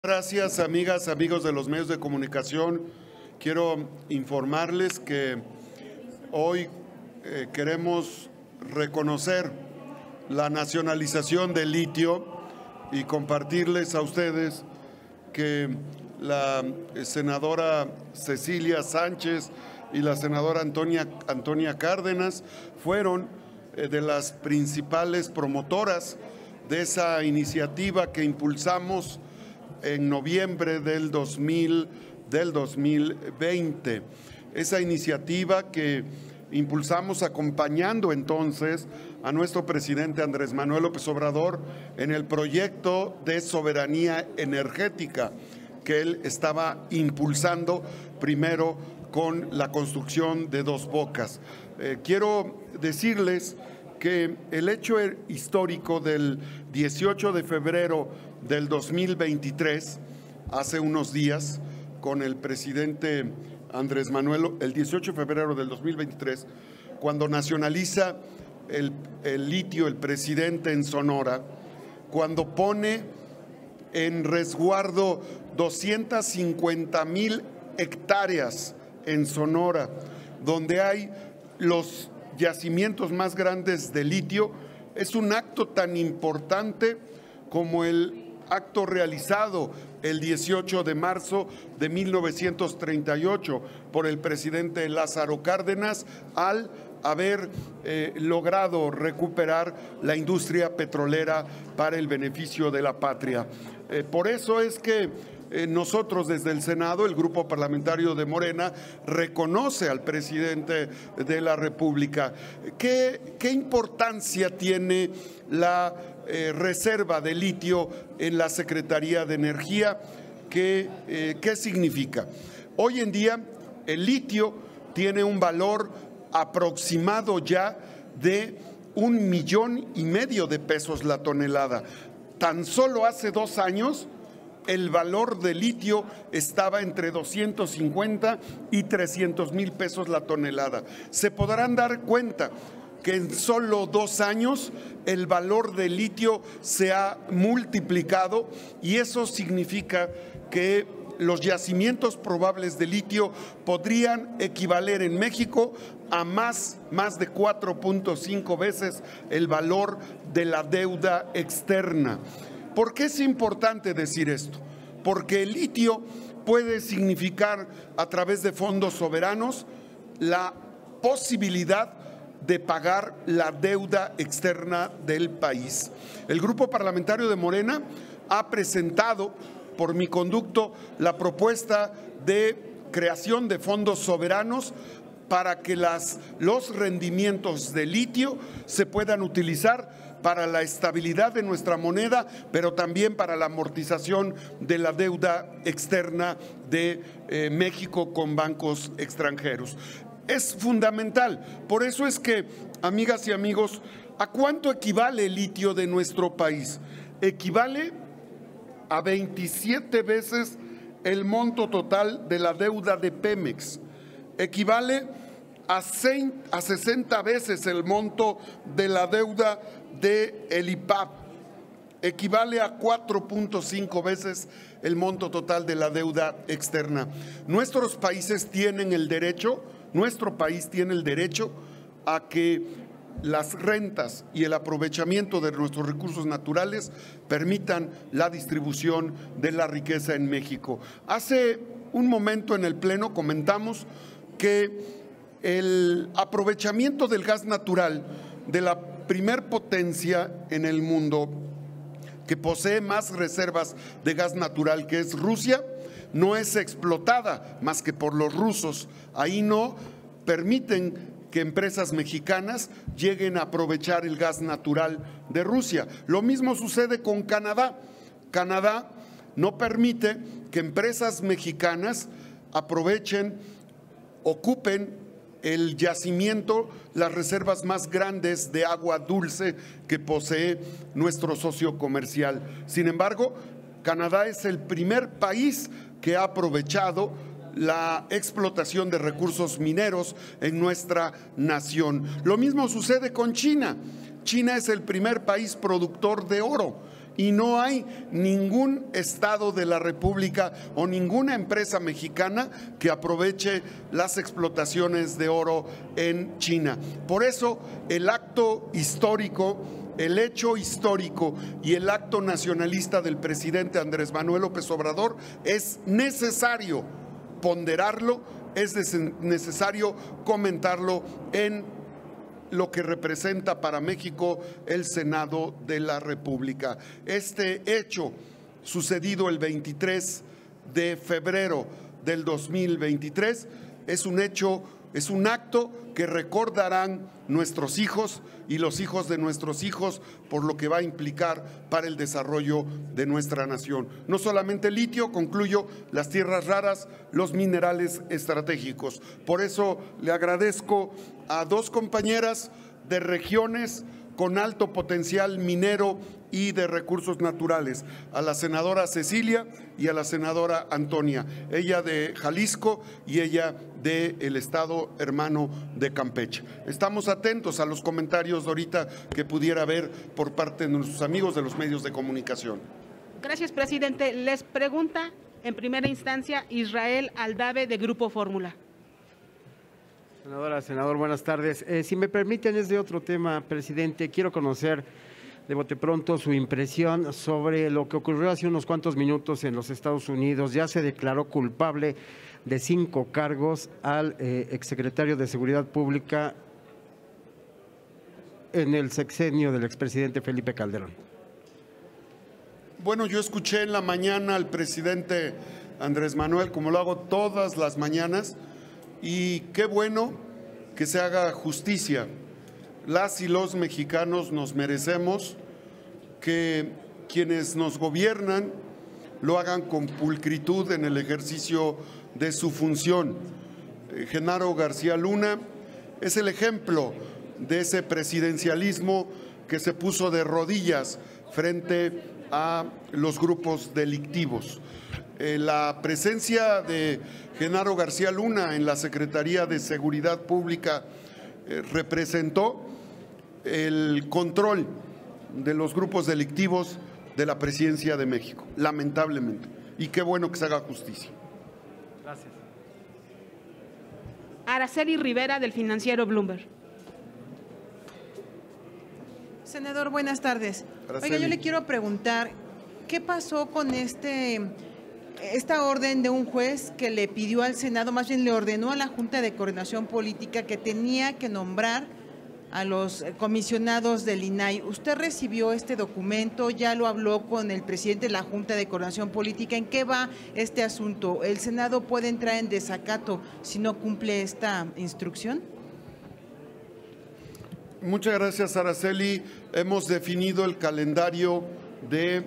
Gracias, amigas, amigos de los medios de comunicación. Quiero informarles que hoy queremos reconocer la nacionalización del litio y compartirles a ustedes que la senadora Cecilia Sánchez y la senadora Antonia Cárdenas fueron de las principales promotoras de esa iniciativa que impulsamos en noviembre del 2020. Esa iniciativa que impulsamos acompañando entonces a nuestro presidente Andrés Manuel López Obrador en el proyecto de soberanía energética que él estaba impulsando primero con la construcción de Dos Bocas. Quiero decirles que el hecho histórico del 18 de febrero del 2023, hace unos días, con el presidente Andrés Manuel, el 18 de febrero del 2023, cuando nacionaliza el litio el presidente en Sonora, cuando pone en resguardo 250,000 hectáreas en Sonora, donde hay los yacimientos más grandes de litio, es un acto tan importante como el acto realizado el 18 de marzo de 1938 por el presidente Lázaro Cárdenas al haber logrado recuperar la industria petrolera para el beneficio de la patria. Por eso es que nosotros desde el Senado, el Grupo Parlamentario de Morena, reconoce al presidente de la República. ¿Qué importancia tiene la reserva de litio en la Secretaría de Energía? ¿Qué significa? Hoy en día el litio tiene un valor aproximado ya de 1,5 millones de pesos la tonelada. Tan solo hace 2 años el valor del litio estaba entre 250 y 300 mil pesos la tonelada. Se podrán dar cuenta que en solo 2 años el valor del litio se ha multiplicado y eso significa que los yacimientos probables de litio podrían equivaler en México a más de 4.5 veces el valor de la deuda externa. ¿Por qué es importante decir esto? Porque el litio puede significar a través de fondos soberanos la posibilidad de pagar la deuda externa del país. El Grupo Parlamentario de Morena ha presentado por mi conducto la propuesta de creación de fondos soberanos para que los rendimientos de litio se puedan utilizar para la estabilidad de nuestra moneda, pero también para la amortización de la deuda externa de México con bancos extranjeros. Es fundamental. Por eso es que, amigas y amigos, ¿a cuánto equivale el litio de nuestro país? Equivale a 27 veces el monto total de la deuda de Pemex. Equivale a 60 veces el monto de la deuda de el IPAB. Equivale a 4.5 veces el monto total de la deuda externa. Nuestro país tiene el derecho a que las rentas y el aprovechamiento de nuestros recursos naturales permitan la distribución de la riqueza en México. Hace un momento en el Pleno comentamos que el aprovechamiento del gas natural de la primer potencia en el mundo que posee más reservas de gas natural, que es Rusia, no es explotada más que por los rusos. Ahí no permiten que empresas mexicanas lleguen a aprovechar el gas natural de Rusia. Lo mismo sucede con Canadá. Canadá no permite que empresas mexicanas ocupen el yacimiento, las reservas más grandes de agua dulce que posee nuestro socio comercial. Sin embargo, Canadá es el primer país que ha aprovechado la explotación de recursos mineros en nuestra nación. Lo mismo sucede con China. China es el primer país productor de oro y no hay ningún estado de la República o ninguna empresa mexicana que aproveche las explotaciones de oro en China. Por eso el acto histórico, el hecho histórico y el acto nacionalista del presidente Andrés Manuel López Obrador es necesario ponderarlo, es necesario comentarlo en lo que representa para México el Senado de la República. Este hecho sucedido el 23 de febrero del 2023 es un hecho, es un acto que recordarán nuestros hijos y los hijos de nuestros hijos por lo que va a implicar para el desarrollo de nuestra nación. No solamente el litio, concluyo, las tierras raras, los minerales estratégicos. Por eso le agradezco a dos compañeras de regiones con alto potencial minero y de recursos naturales, a la senadora Cecilia y a la senadora Antonia, ella de Jalisco y ella del estado hermano de Campeche. Estamos atentos a los comentarios de ahorita que pudiera haber por parte de nuestros amigos de los medios de comunicación. Gracias, presidente. Les pregunta en primera instancia Israel Aldave, de Grupo Fórmula. Senadora, senador, buenas tardes. Si me permiten, es de otro tema, presidente. Quiero conocer de bote pronto su impresión sobre lo que ocurrió hace unos cuantos minutos en los Estados Unidos. Ya se declaró culpable de 5 cargos al exsecretario de Seguridad Pública en el sexenio del expresidente Felipe Calderón. Bueno, yo escuché en la mañana al presidente Andrés Manuel, como lo hago todas las mañanas, y qué bueno que se haga justicia. Las y los mexicanos nos merecemos que quienes nos gobiernan lo hagan con pulcritud en el ejercicio de su función. Genaro García Luna es el ejemplo de ese presidencialismo que se puso de rodillas frente a los grupos delictivos. La presencia de Genaro García Luna en la Secretaría de Seguridad Pública representó el control de los grupos delictivos de la Presidencia de México, lamentablemente. Y qué bueno que se haga justicia. Gracias. Araceli Rivera, del financiero Bloomberg. Senador, buenas tardes. Araceli. Oiga, yo le quiero preguntar, ¿qué pasó con esta orden de un juez que le pidió al Senado, más bien le ordenó a la Junta de Coordinación Política que tenía que nombrar a los comisionados del INAI? ¿Usted recibió este documento? ¿Ya lo habló con el presidente de la Junta de Coordinación Política? ¿En qué va este asunto? ¿El Senado puede entrar en desacato si no cumple esta instrucción? Muchas gracias, Araceli. Hemos definido el calendario de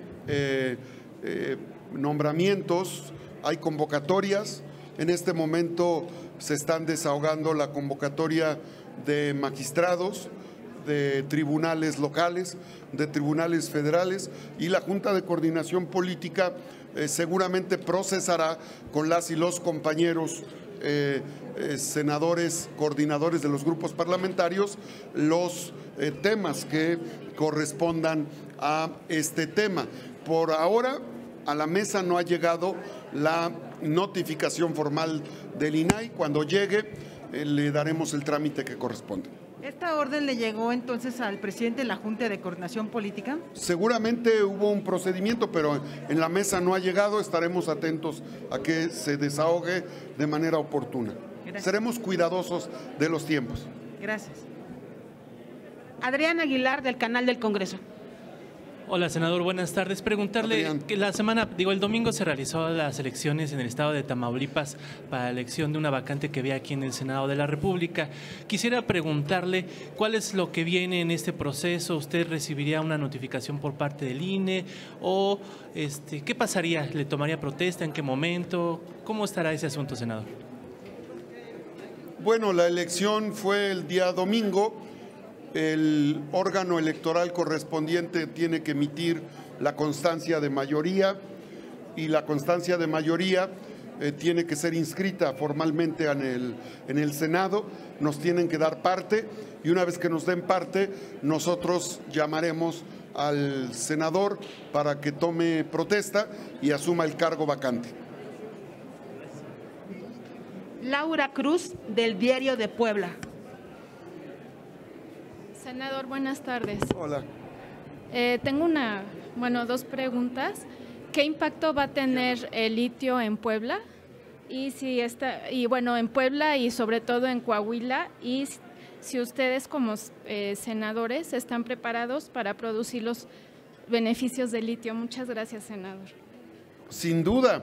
nombramientos. Hay convocatorias. En este momento se están desahogando la convocatoria de magistrados, de tribunales locales, de tribunales federales, y la Junta de Coordinación Política seguramente procesará con las y los compañeros senadores, coordinadores de los grupos parlamentarios, los temas que correspondan a este tema. Por ahora, a la mesa no ha llegado la notificación formal del INAI. Cuando llegue, le daremos el trámite que corresponde. ¿Esta orden le llegó entonces al presidente de la Junta de Coordinación Política? Seguramente hubo un procedimiento, pero en la mesa no ha llegado. Estaremos atentos a que se desahogue de manera oportuna. Gracias. Seremos cuidadosos de los tiempos. Gracias. Adrián Aguilar, del Canal del Congreso. Hola, senador, buenas tardes. Preguntarle Adrián. que el domingo se realizó las elecciones en el estado de Tamaulipas para la elección de una vacante que había aquí en el Senado de la República. Quisiera preguntarle cuál es lo que viene en este proceso. ¿Usted recibiría una notificación por parte del INE o qué pasaría? ¿Le tomaría protesta? ¿En qué momento? ¿Cómo estará ese asunto, senador? Bueno, la elección fue el día domingo. El órgano electoral correspondiente tiene que emitir la constancia de mayoría y la constancia de mayoría tiene que ser inscrita formalmente en el Senado. Nos tienen que dar parte y una vez que nos den parte, nosotros llamaremos al senador para que tome protesta y asuma el cargo vacante. Laura Cruz, del Diario de Puebla. Senador, buenas tardes. Hola. Tengo dos preguntas. ¿Qué impacto va a tener el litio en Puebla? En Puebla y sobre todo en Coahuila, y si ustedes como senadores están preparados para producir los beneficios del litio. Muchas gracias, senador. Sin duda,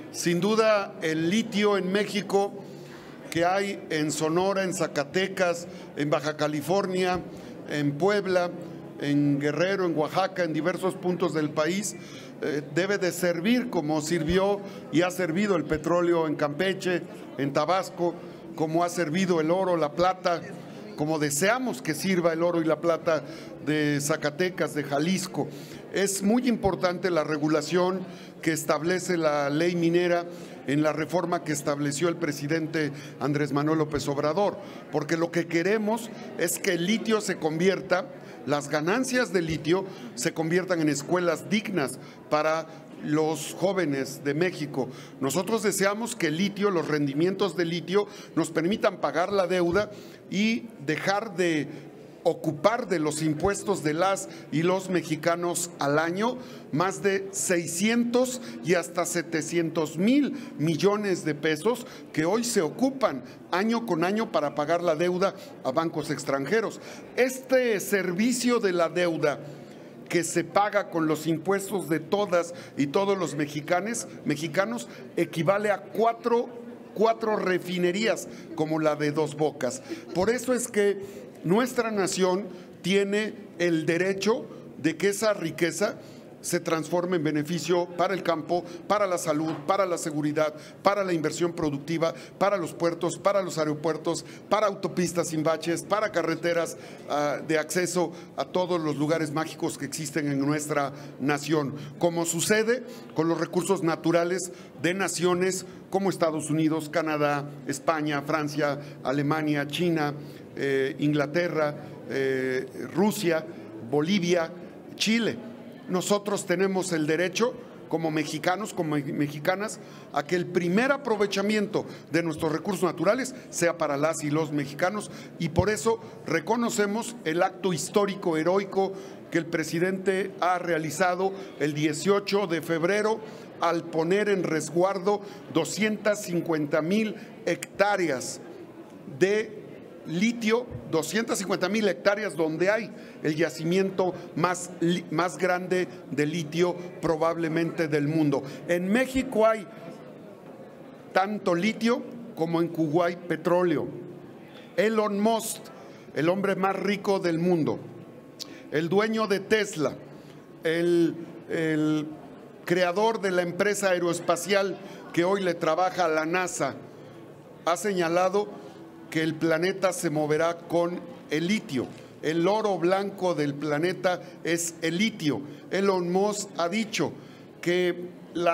el litio en México que hay en Sonora, en Zacatecas, en Baja California, en Puebla, en Guerrero, en Oaxaca, en diversos puntos del país, debe de servir como sirvió y ha servido el petróleo en Campeche, en Tabasco, como ha servido el oro, la plata, como deseamos que sirva el oro y la plata de Zacatecas, de Jalisco. Es muy importante la regulación que establece la ley minera en la reforma que estableció el presidente Andrés Manuel López Obrador, porque lo que queremos es que el litio se convierta, las ganancias del litio se conviertan en escuelas dignas para los jóvenes de México. Nosotros deseamos que el litio, los rendimientos del litio, nos permitan pagar la deuda y dejar de ocupar de los impuestos de las y los mexicanos al año más de 600 y hasta 700,000 millones de pesos que hoy se ocupan año con año para pagar la deuda a bancos extranjeros. Este servicio de la deuda que se paga con los impuestos de todas y todos los mexicanos equivale a cuatro refinerías como la de Dos Bocas. Por eso es que nuestra nación tiene el derecho de que esa riqueza se transforme en beneficio para el campo, para la salud, para la seguridad, para la inversión productiva, para los puertos, para los aeropuertos, para autopistas sin baches, para carreteras de acceso a todos los lugares mágicos que existen en nuestra nación, como sucede con los recursos naturales de naciones como Estados Unidos, Canadá, España, Francia, Alemania, China, Inglaterra, Rusia, Bolivia, Chile. Nosotros tenemos el derecho como mexicanos, como mexicanas, a que el primer aprovechamiento de nuestros recursos naturales sea para las y los mexicanos, y por eso reconocemos el acto histórico, heroico que el presidente ha realizado el 18 de febrero al poner en resguardo 250,000 hectáreas de litio, 250,000 hectáreas donde hay el yacimiento más grande de litio probablemente del mundo. En México hay tanto litio como en Kuwait petróleo. Elon Musk, el hombre más rico del mundo, el dueño de Tesla, el creador de la empresa aeroespacial que hoy le trabaja a la NASA, ha señalado que el planeta se moverá con el litio. El oro blanco del planeta es el litio. Elon Musk ha dicho que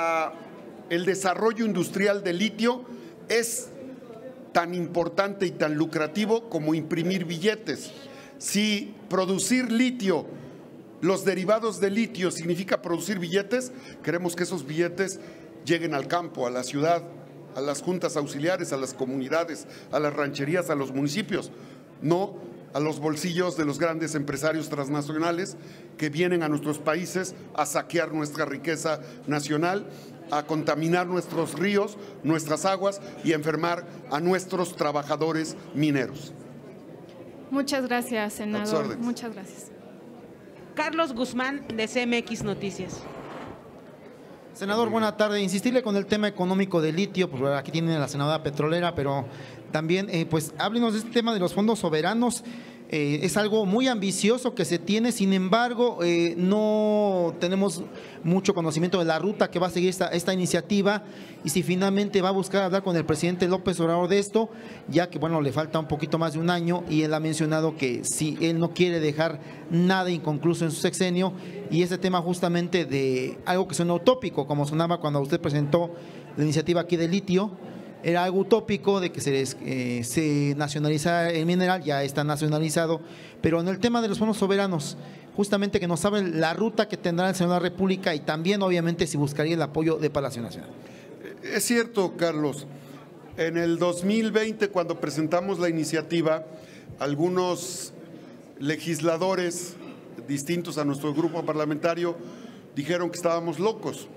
el desarrollo industrial del litio es tan importante y tan lucrativo como imprimir billetes. Si producir litio, los derivados de litio significa producir billetes, queremos que esos billetes lleguen al campo, a la ciudad, a las juntas auxiliares, a las comunidades, a las rancherías, a los municipios, no a los bolsillos de los grandes empresarios transnacionales que vienen a nuestros países a saquear nuestra riqueza nacional, a contaminar nuestros ríos, nuestras aguas y a enfermar a nuestros trabajadores mineros. Muchas gracias, senador. Muchas gracias. Carlos Guzmán, de CMX Noticias. Senador, buena tarde. Insistirle con el tema económico del litio, pues aquí tienen a la senadora petrolera, pero también, pues háblenos de este tema de los fondos soberanos. Es algo muy ambicioso que se tiene, sin embargo, no tenemos mucho conocimiento de la ruta que va a seguir esta iniciativa y si finalmente va a buscar hablar con el presidente López Obrador de esto, ya que, bueno, le falta un poquito más de un año y él ha mencionado que si él no quiere dejar nada inconcluso en su sexenio, y ese tema justamente de algo que suena utópico, como sonaba cuando usted presentó la iniciativa aquí de litio. Era algo utópico de que se nacionalizara el mineral, ya está nacionalizado, pero en el tema de los fondos soberanos, justamente que nos hable la ruta que tendrá el Senado de la República y también obviamente si buscaría el apoyo de Palacio Nacional. Es cierto, Carlos. En el 2020, cuando presentamos la iniciativa, algunos legisladores distintos a nuestro grupo parlamentario dijeron que estábamos locos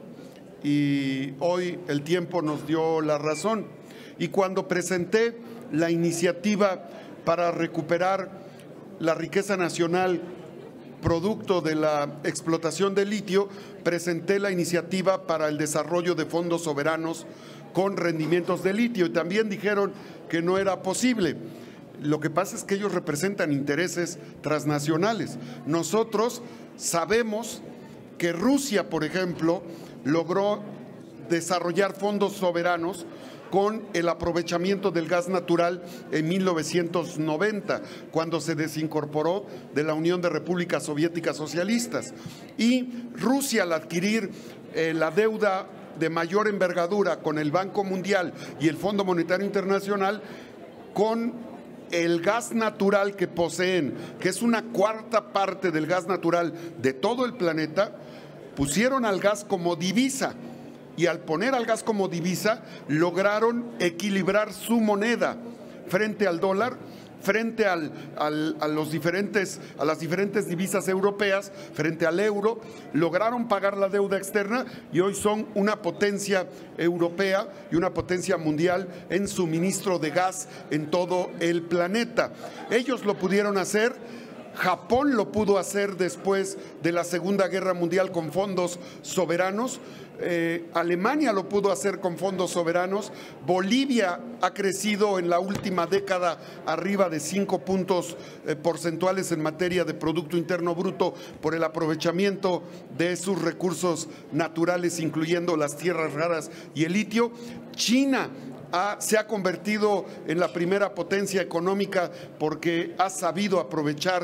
y hoy el tiempo nos dio la razón. Y cuando presenté la iniciativa para recuperar la riqueza nacional producto de la explotación del litio, presenté la iniciativa para el desarrollo de fondos soberanos con rendimientos de litio y también dijeron que no era posible. Lo que pasa es que ellos representan intereses transnacionales. Nosotros sabemos que Rusia, por ejemplo, logró desarrollar fondos soberanos con el aprovechamiento del gas natural en 1990, cuando se desincorporó de la Unión de Repúblicas Soviéticas Socialistas. Y Rusia, al adquirir la deuda de mayor envergadura con el Banco Mundial y el Fondo Monetario Internacional, con el gas natural que poseen, que es una cuarta parte del gas natural de todo el planeta, pusieron al gas como divisa. Y al poner al gas como divisa, lograron equilibrar su moneda frente al dólar, frente a las diferentes divisas europeas, frente al euro, lograron pagar la deuda externa y hoy son una potencia europea y una potencia mundial en suministro de gas en todo el planeta. Ellos lo pudieron hacer. Japón lo pudo hacer después de la Segunda Guerra Mundial con fondos soberanos. Alemania lo pudo hacer con fondos soberanos. Bolivia ha crecido en la última década arriba de 5 puntos porcentuales en materia de Producto Interno Bruto por el aprovechamiento de sus recursos naturales, incluyendo las tierras raras y el litio. China se ha convertido en la primera potencia económica porque ha sabido aprovechar,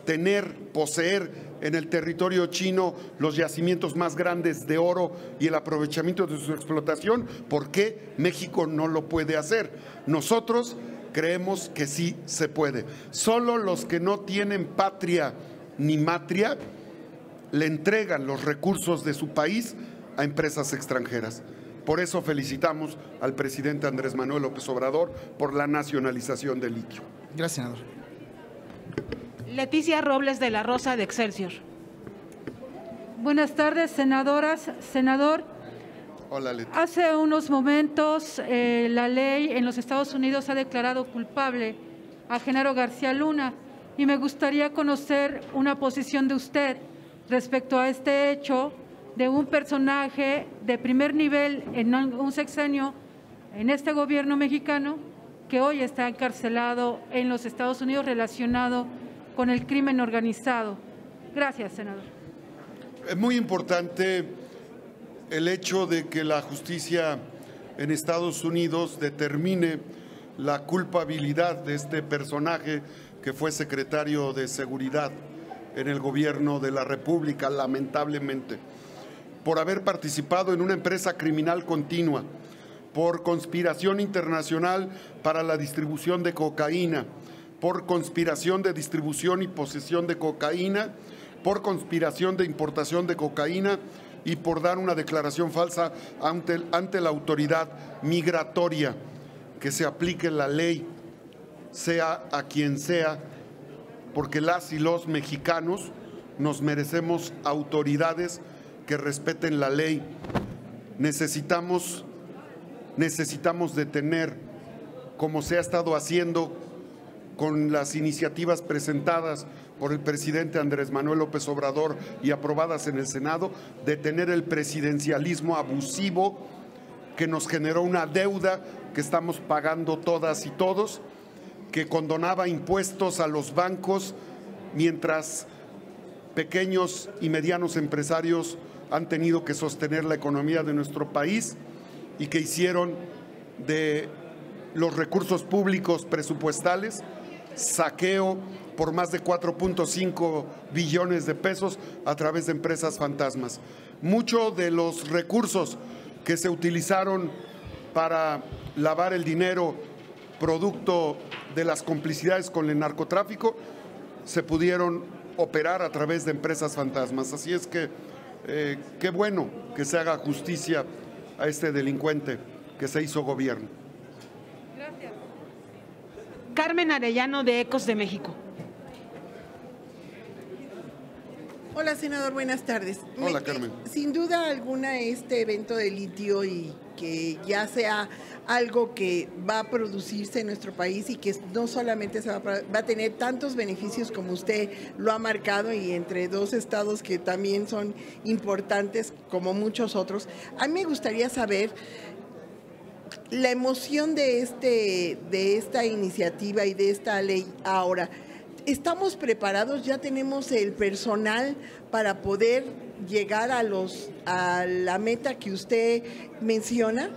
poseer en el territorio chino los yacimientos más grandes de oro y el aprovechamiento de su explotación. ¿Por qué México no lo puede hacer? Nosotros creemos que sí se puede. Solo los que no tienen patria ni matria le entregan los recursos de su país a empresas extranjeras. Por eso felicitamos al presidente Andrés Manuel López Obrador por la nacionalización del litio. Gracias, senador. Leticia Robles de la Rosa, de Excelsior. Buenas tardes, senadoras, senador. Hola, Leticia. Hace unos momentos la ley en los Estados Unidos ha declarado culpable a Genaro García Luna y me gustaría conocer una posición de usted respecto a este hecho de un personaje de primer nivel en un sexenio en este gobierno mexicano que hoy está encarcelado en los Estados Unidos relacionado con el crimen organizado. Gracias, senador. Es muy importante el hecho de que la justicia en Estados Unidos determine la culpabilidad de este personaje que fue secretario de Seguridad en el gobierno de la República, lamentablemente, por haber participado en una empresa criminal continua, por conspiración internacional para la distribución de cocaína, por conspiración de distribución y posesión de cocaína, por conspiración de importación de cocaína y por dar una declaración falsa ante la autoridad migratoria. Que se aplique la ley, sea a quien sea, porque las y los mexicanos nos merecemos autoridades que respeten la ley. Necesitamos detener, como se ha estado haciendo con las iniciativas presentadas por el presidente Andrés Manuel López Obrador y aprobadas en el Senado, detener el presidencialismo abusivo que nos generó una deuda que estamos pagando todas y todos, que condonaba impuestos a los bancos mientras pequeños y medianos empresarios han tenido que sostener la economía de nuestro país y que hicieron de los recursos públicos presupuestales saqueo por más de 4.5 billones de pesos a través de empresas fantasmas. Muchos de los recursos que se utilizaron para lavar el dinero producto de las complicidades con el narcotráfico se pudieron operar a través de empresas fantasmas. Así es que qué bueno que se haga justicia a este delincuente que se hizo gobierno. Gracias. Carmen Arellano, de Ecos de México. Hola, senador, buenas tardes. Hola, Carmen. Sin duda alguna, este evento de litio y que ya sea algo que va a producirse en nuestro país y que no solamente va a tener tantos beneficios como usted lo ha marcado, y entre dos estados que también son importantes como muchos otros. A mí me gustaría saber la emoción de esta iniciativa y de esta ley ahora. ¿Estamos preparados? ¿Ya tenemos el personal para poder llegar a la meta que usted menciona?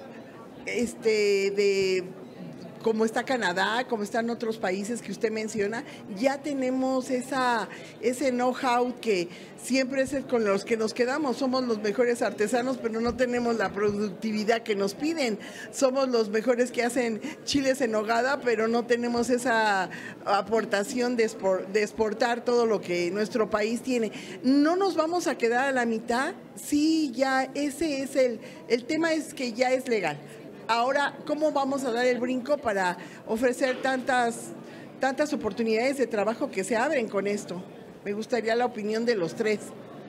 Como está Canadá, como están otros países que usted menciona, ya tenemos ese know-how que siempre es con los que nos quedamos. Somos los mejores artesanos, pero no tenemos la productividad que nos piden. Somos los mejores que hacen chiles en nogada, pero no tenemos esa aportación de exportar todo lo que nuestro país tiene. ¿No nos vamos a quedar a la mitad? Sí, ya ese es el tema, es que ya es legal. Ahora, ¿cómo vamos a dar el brinco para ofrecer tantas oportunidades de trabajo que se abren con esto? Me gustaría la opinión de los tres.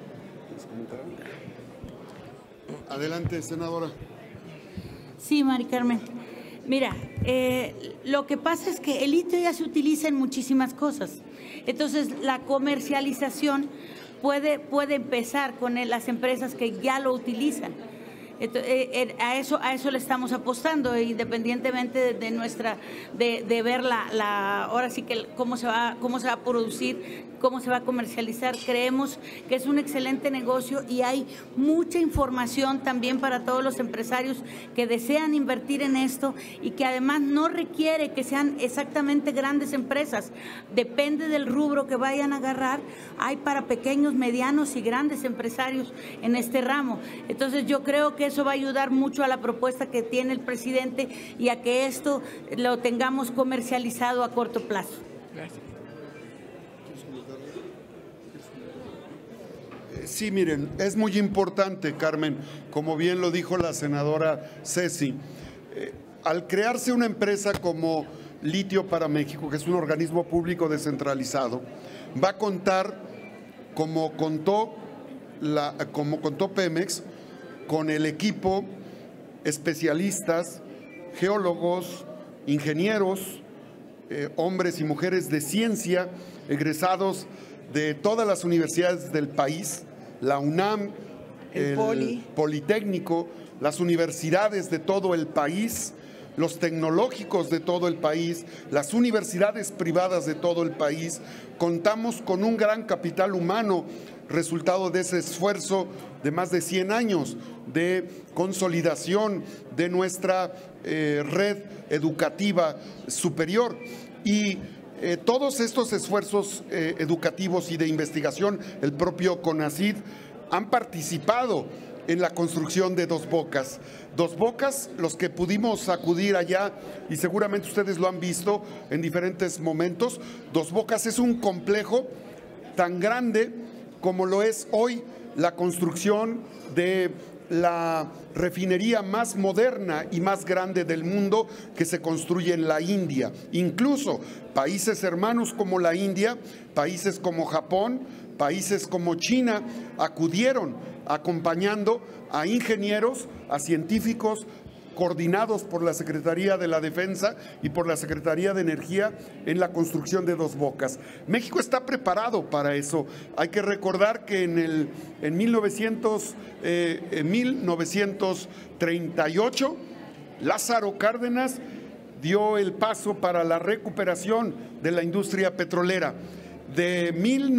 Adelante, senadora. Sí, Mari Carmen. Mira, lo que pasa es que el litio ya se utiliza en muchísimas cosas. Entonces, la comercialización puede empezar con las empresas que ya lo utilizan. A eso le estamos apostando, independientemente de ver ahora sí que cómo se va a producir, cómo se va a comercializar. Creemos que es un excelente negocio y hay mucha información también para todos los empresarios que desean invertir en esto, y que además no requiere que sean exactamente grandes empresas. Depende del rubro que vayan a agarrar. Hay para pequeños, medianos y grandes empresarios en este ramo. Entonces yo creo que eso va a ayudar mucho a la propuesta que tiene el presidente y a que esto lo tengamos comercializado a corto plazo. Gracias. Sí, miren, es muy importante, Carmen, como bien lo dijo la senadora Ceci, al crearse una empresa como Litio para México, que es un organismo público descentralizado, va a contar, como contó Pemex, con el equipo, especialistas, geólogos, ingenieros, hombres y mujeres de ciencia, egresados de todas las universidades del país, la UNAM, el Politécnico, las universidades de todo el país, los tecnológicos de todo el país, las universidades privadas de todo el país. Contamos con un gran capital humano, resultado de ese esfuerzo de más de 100 años de consolidación de nuestra red educativa superior. Y todos estos esfuerzos educativos y de investigación, el propio CONACYT, han participado en la construcción de Dos Bocas. Dos Bocas, los que pudimos acudir allá, y seguramente ustedes lo han visto en diferentes momentos, Dos Bocas es un complejo tan grande como lo es hoy la construcción de la refinería más moderna y más grande del mundo, que se construye en la India. Incluso países hermanos como la India, países como Japón, países como China acudieron acompañando a ingenieros, a científicos, coordinados por la Secretaría de la Defensa y por la Secretaría de Energía en la construcción de Dos Bocas. México está preparado para eso. Hay que recordar que en 1938 Lázaro Cárdenas dio el paso para la recuperación de la industria petrolera. De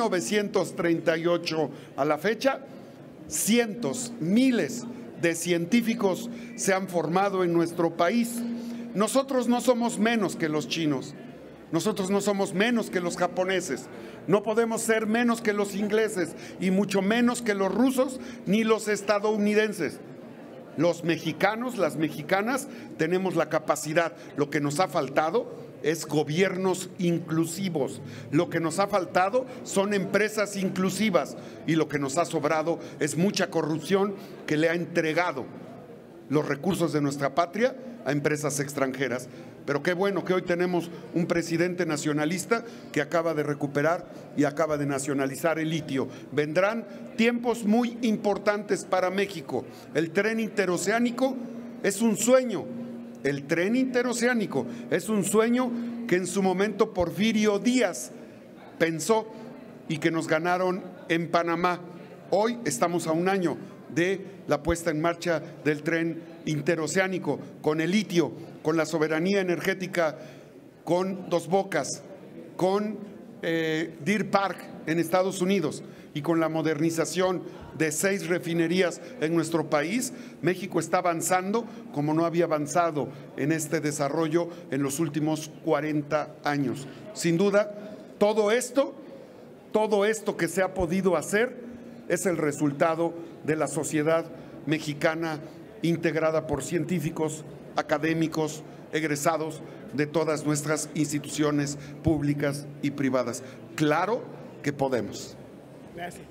1938 a la fecha, cientos, miles de científicos se han formado en nuestro país. Nosotros no somos menos que los chinos, nosotros no somos menos que los japoneses, no podemos ser menos que los ingleses y mucho menos que los rusos ni los estadounidenses. Los mexicanos, las mexicanas, tenemos la capacidad. Lo que nos ha faltado es gobiernos inclusivos. Lo que nos ha faltado son empresas inclusivas y lo que nos ha sobrado es mucha corrupción que le ha entregado los recursos de nuestra patria a empresas extranjeras. Pero qué bueno que hoy tenemos un presidente nacionalista que acaba de recuperar y acaba de nacionalizar el litio. Vendrán tiempos muy importantes para México. El tren interoceánico es un sueño. El tren interoceánico es un sueño que en su momento Porfirio Díaz pensó y que nos ganaron en Panamá. Hoy estamos a un año de la puesta en marcha del tren interoceánico, con el litio, con la soberanía energética, con Dos Bocas, con Deer Park en Estados Unidos y con la modernización de 6 refinerías en nuestro país. México está avanzando como no había avanzado en este desarrollo en los últimos 40 años. Sin duda, todo esto que se ha podido hacer es el resultado de la sociedad mexicana integrada por científicos, académicos, egresados de todas nuestras instituciones públicas y privadas. Claro que podemos. Gracias.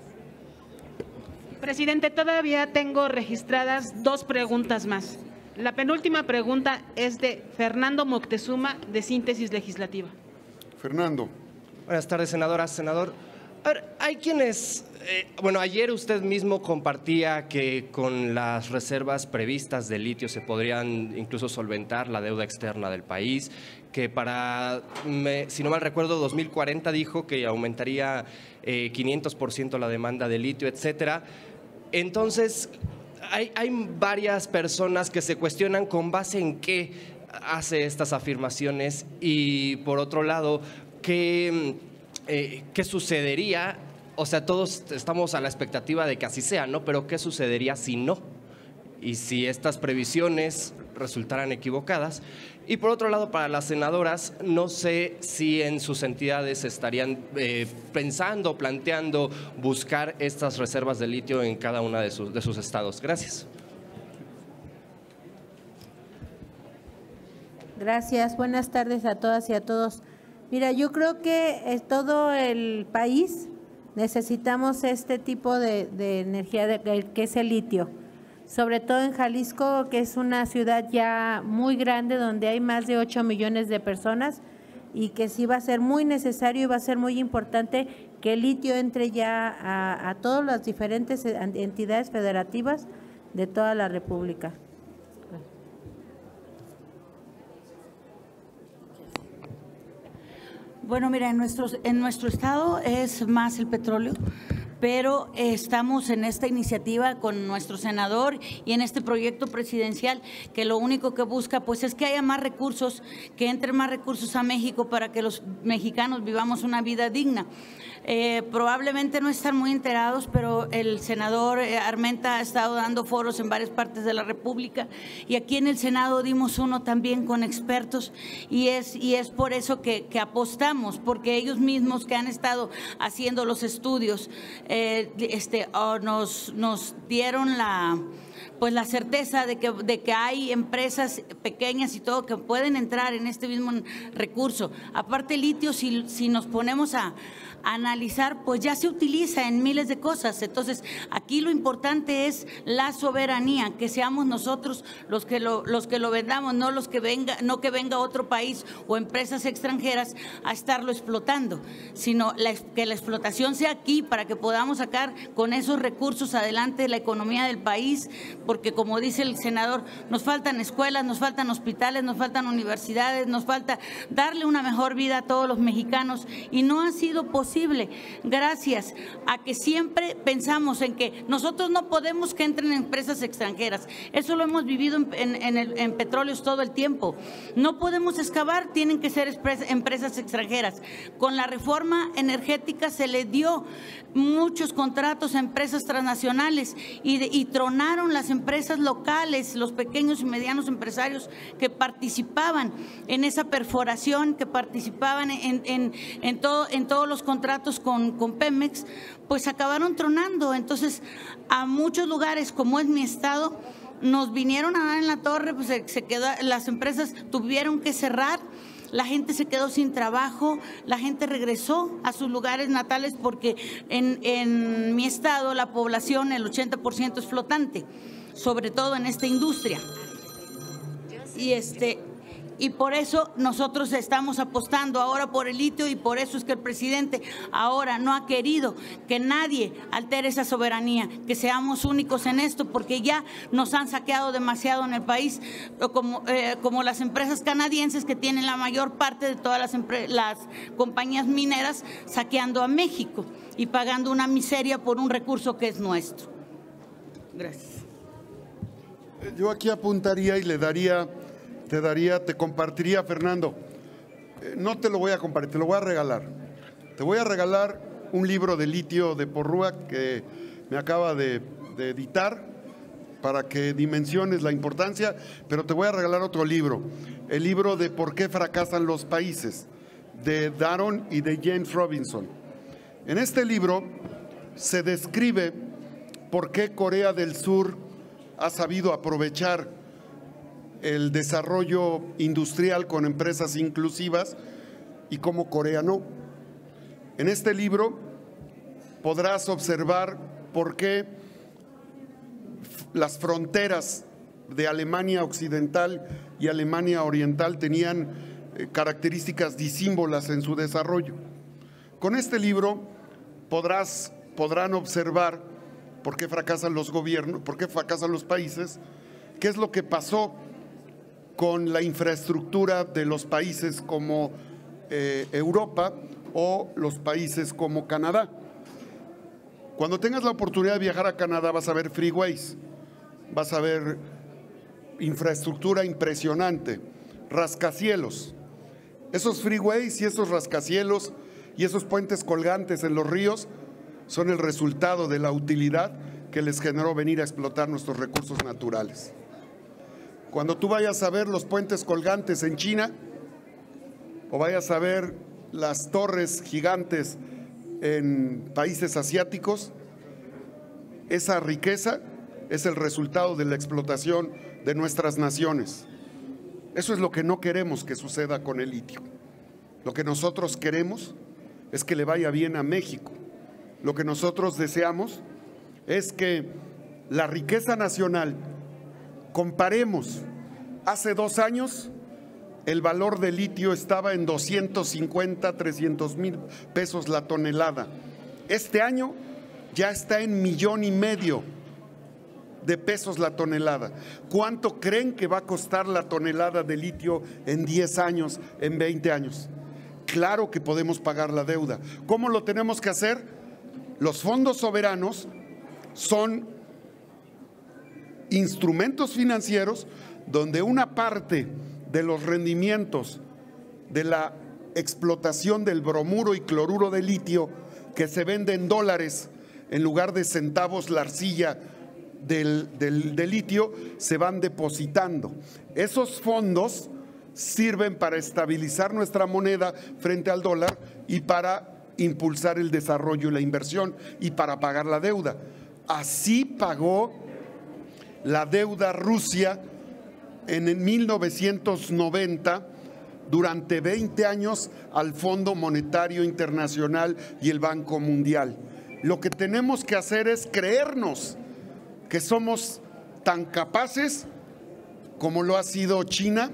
Presidente, todavía tengo registradas 2 preguntas más. La penúltima pregunta es de Fernando Moctezuma, de Síntesis Legislativa. Fernando. Buenas tardes, senadoras, senador. A ver, hay quienes, ayer usted mismo compartía que con las reservas previstas de litio se podrían incluso solventar la deuda externa del país, que para, si no mal recuerdo, 2040 dijo que aumentaría 500% la demanda de litio, etcétera. Entonces, hay varias personas que se cuestionan con base en qué hace estas afirmaciones y, por otro lado, ¿qué sucedería? O sea, todos estamos a la expectativa de que así sea, ¿no? Pero ¿qué sucedería si no? Y si estas previsiones resultaran equivocadas. Y por otro lado, para las senadoras, no sé si en sus entidades estarían pensando, planteando buscar estas reservas de litio en cada una de sus estados. Gracias. Gracias. Buenas tardes a todas y a todos. Mira, yo creo que todo el país necesitamos este tipo de energía que es el litio, sobre todo en Jalisco, que es una ciudad ya muy grande donde hay más de 8 millones de personas y que sí va a ser muy necesario y va a ser muy importante que el litio entre ya a todas las diferentes entidades federativas de toda la República. Bueno, mira, en nuestro estado es más el petróleo, pero estamos en esta iniciativa con nuestro senador y en este proyecto presidencial que lo único que busca pues es que haya más recursos, que entren más recursos a México para que los mexicanos vivamos una vida digna. Probablemente no están muy enterados, pero el senador Armenta ha estado dando foros en varias partes de la República y aquí en el Senado dimos uno también con expertos y es por eso que apostamos, porque ellos mismos que han estado haciendo los estudios nos dieron la certeza de que hay empresas pequeñas y todo que pueden entrar en este mismo recurso. Aparte, el litio, si nos ponemos a analizar, pues ya se utiliza en miles de cosas. Entonces, aquí lo importante es la soberanía, que seamos nosotros los que lo vendamos, no que venga otro país o empresas extranjeras a estarlo explotando, sino que la explotación sea aquí para que podamos sacar con esos recursos adelante la economía del país, porque como dice el senador, nos faltan escuelas, nos faltan hospitales, nos faltan universidades, nos falta darle una mejor vida a todos los mexicanos y no ha sido posible gracias a que siempre pensamos en que nosotros no podemos que entren empresas extranjeras. Eso lo hemos vivido en petróleos todo el tiempo. No podemos excavar, tienen que ser empresas extranjeras. Con la reforma energética se le dio muchos contratos a empresas transnacionales y tronaron las empresas locales, los pequeños y medianos empresarios que participaban en esa perforación, que participaban en todos los contratos con Pemex, pues acabaron tronando. Entonces, a muchos lugares, como es mi estado, nos vinieron a dar en la torre, pues las empresas tuvieron que cerrar la gente se quedó sin trabajo, la gente regresó a sus lugares natales porque en mi estado la población, el 80% es flotante, sobre todo en esta industria. Y por eso nosotros estamos apostando ahora por el litio, y por eso es que el presidente ahora no ha querido que nadie altere esa soberanía, que seamos únicos en esto, porque ya nos han saqueado demasiado en el país, como las empresas canadienses, que tienen la mayor parte de todas las compañías mineras, saqueando a México y pagando una miseria por un recurso que es nuestro. Gracias. Yo aquí apuntaría y te compartiría, Fernando. No te lo voy a compartir, te lo voy a regalar. Te voy a regalar un libro de litio de Porrúa que me acaba de editar para que dimensiones la importancia, pero te voy a regalar otro libro, el libro de ¿Por qué fracasan los países?, de Daron y de James Robinson. En este libro se describe por qué Corea del Sur ha sabido aprovechar el desarrollo industrial con empresas inclusivas y cómo Corea no. En este libro podrás observar por qué las fronteras de Alemania Occidental y Alemania Oriental tenían características disímbolas en su desarrollo. Con este libro podrán observar por qué fracasan los gobiernos, por qué fracasan los países, qué es lo que pasó con la infraestructura de los países como Europa o los países como Canadá. Cuando tengas la oportunidad de viajar a Canadá vas a ver freeways, vas a ver infraestructura impresionante, rascacielos. Esos freeways y esos rascacielos y esos puentes colgantes en los ríos son el resultado de la utilidad que les generó venir a explotar nuestros recursos naturales. Cuando tú vayas a ver los puentes colgantes en China o vayas a ver las torres gigantes en países asiáticos, esa riqueza es el resultado de la explotación de nuestras naciones. Eso es lo que no queremos que suceda con el litio. Lo que nosotros queremos es que le vaya bien a México. Lo que nosotros deseamos es que la riqueza nacional, comparemos, hace 2 años el valor del litio estaba en 250, 300 mil pesos la tonelada. Este año ya está en 1,5 millones de pesos la tonelada. ¿Cuánto creen que va a costar la tonelada de litio en 10 años, en 20 años? Claro que podemos pagar la deuda. ¿Cómo lo tenemos que hacer? Los fondos soberanos son instrumentos financieros donde una parte de los rendimientos de la explotación del bromuro y cloruro de litio, que se vende en dólares en lugar de centavos la arcilla del litio, se van depositando. Esos fondos sirven para estabilizar nuestra moneda frente al dólar y para impulsar el desarrollo y la inversión y para pagar la deuda. Así pagó la deuda Rusia en 1990 durante 20 años al Fondo Monetario Internacional y el Banco Mundial. Lo que tenemos que hacer es creernos que somos tan capaces como lo ha sido China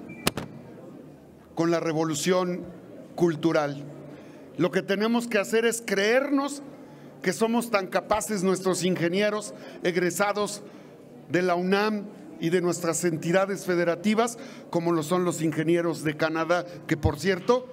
con la revolución cultural. Lo que tenemos que hacer es creernos que somos tan capaces nuestros ingenieros egresados de la UNAM y de nuestras entidades federativas, como lo son los ingenieros de Canadá, que por cierto,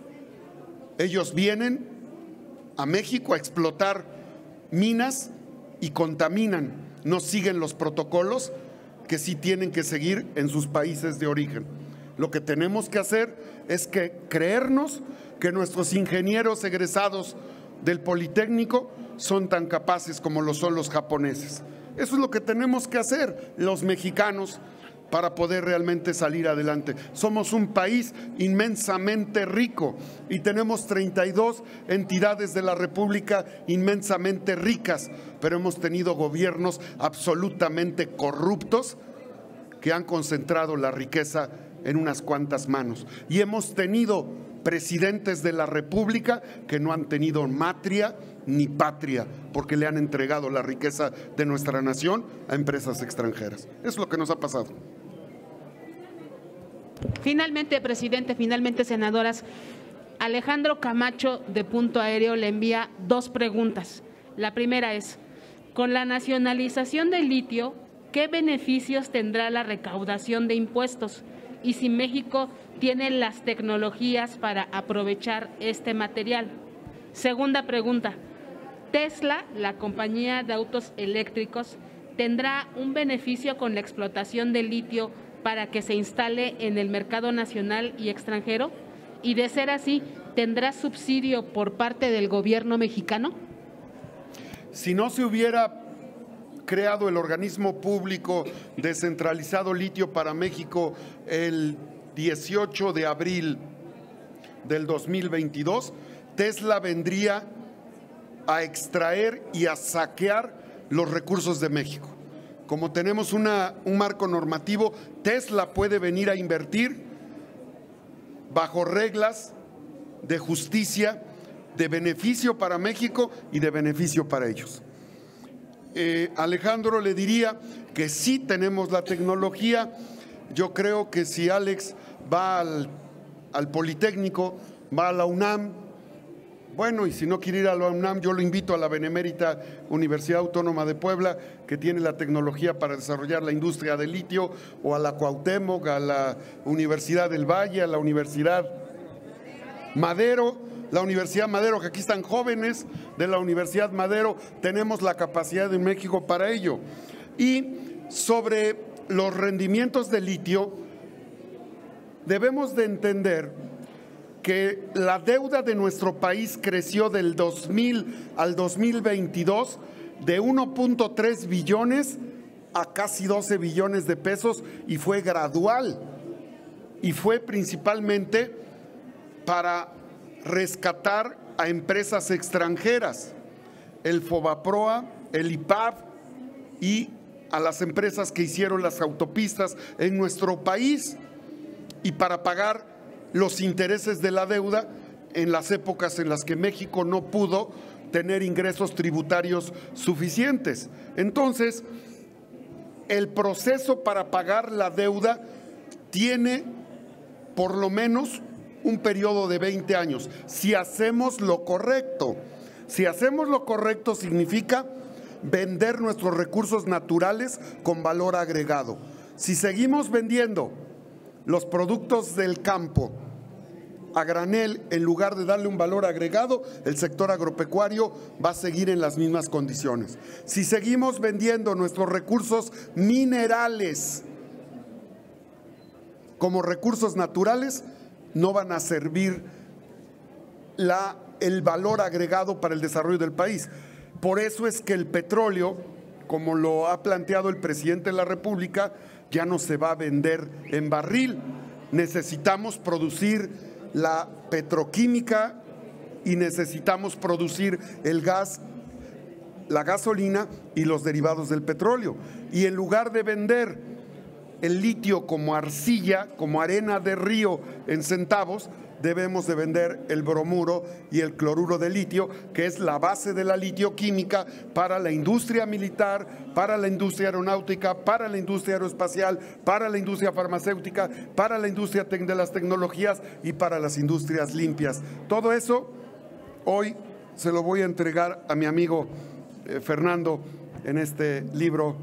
ellos vienen a México a explotar minas y contaminan, no siguen los protocolos que sí tienen que seguir en sus países de origen. Lo que tenemos que hacer es creernos que nuestros ingenieros egresados del Politécnico son tan capaces como lo son los japoneses. Eso es lo que tenemos que hacer los mexicanos para poder realmente salir adelante. Somos un país inmensamente rico y tenemos 32 entidades de la República inmensamente ricas, pero hemos tenido gobiernos absolutamente corruptos que han concentrado la riqueza en unas cuantas manos. Y hemos tenido presidentes de la República que no han tenido matria ni patria, porque le han entregado la riqueza de nuestra nación a empresas extranjeras. Eso es lo que nos ha pasado. Finalmente, presidente, finalmente, senadoras, Alejandro Camacho de Punto Aéreo le envía 2 preguntas. La primera es, con la nacionalización del litio, ¿qué beneficios tendrá la recaudación de impuestos? Y si México tiene las tecnologías para aprovechar este material. Segunda pregunta, Tesla, la compañía de autos eléctricos, ¿tendrá un beneficio con la explotación del litio para que se instale en el mercado nacional y extranjero? Y de ser así, ¿tendrá subsidio por parte del gobierno mexicano? Si no se hubiera creado el organismo público descentralizado Litio para México el 18 de abril del 2022, Tesla vendría a extraer y a saquear los recursos de México. Como tenemos un marco normativo, Tesla puede venir a invertir bajo reglas de justicia, de beneficio para México y de beneficio para ellos. Alejandro, le diría que sí tenemos la tecnología. Yo creo que si Alex va al Politécnico, va a la UNAM, bueno, y si no quiere ir a la UNAM, yo lo invito a la Benemérita Universidad Autónoma de Puebla, que tiene la tecnología para desarrollar la industria del litio, o a la Cuauhtémoc, a la Universidad del Valle, a la Universidad Madero, que aquí están jóvenes de la Universidad Madero, tenemos la capacidad en México para ello. Y sobre los rendimientos de litio, debemos de entender que la deuda de nuestro país creció del 2000 al 2022 de 1.3 billones a casi 12 billones de pesos, y fue gradual, y fue principalmente para rescatar a empresas extranjeras, el Fobaproa, el IPAB, y a las empresas que hicieron las autopistas en nuestro país, y para pagar los intereses de la deuda en las épocas en las que México no pudo tener ingresos tributarios suficientes. Entonces, el proceso para pagar la deuda tiene por lo menos un periodo de 20 años, si hacemos lo correcto. Si hacemos lo correcto significa vender nuestros recursos naturales con valor agregado. Si seguimos vendiendo los productos del campo a granel en lugar de darle un valor agregado, el sector agropecuario va a seguir en las mismas condiciones. Si seguimos vendiendo nuestros recursos minerales como recursos naturales, no van a servir el valor agregado para el desarrollo del país. Por eso es que el petróleo, como lo ha planteado el presidente de la República, ya no se va a vender en barril. Necesitamos producir la petroquímica y necesitamos producir el gas, la gasolina y los derivados del petróleo. Y en lugar de vender el litio como arcilla, como arena de río en centavos, debemos de vender el bromuro y el cloruro de litio, que es la base de la litioquímica para la industria militar, para la industria aeronáutica, para la industria aeroespacial, para la industria farmacéutica, para la industria de las tecnologías y para las industrias limpias. Todo eso hoy se lo voy a entregar a mi amigo Fernando en este libro,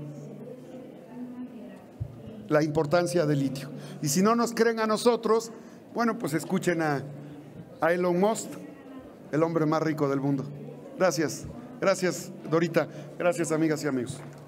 La importancia del litio. Y si no nos creen a nosotros, bueno, pues escuchen a Elon Musk, el hombre más rico del mundo. Gracias, gracias Dorita, gracias amigas y amigos.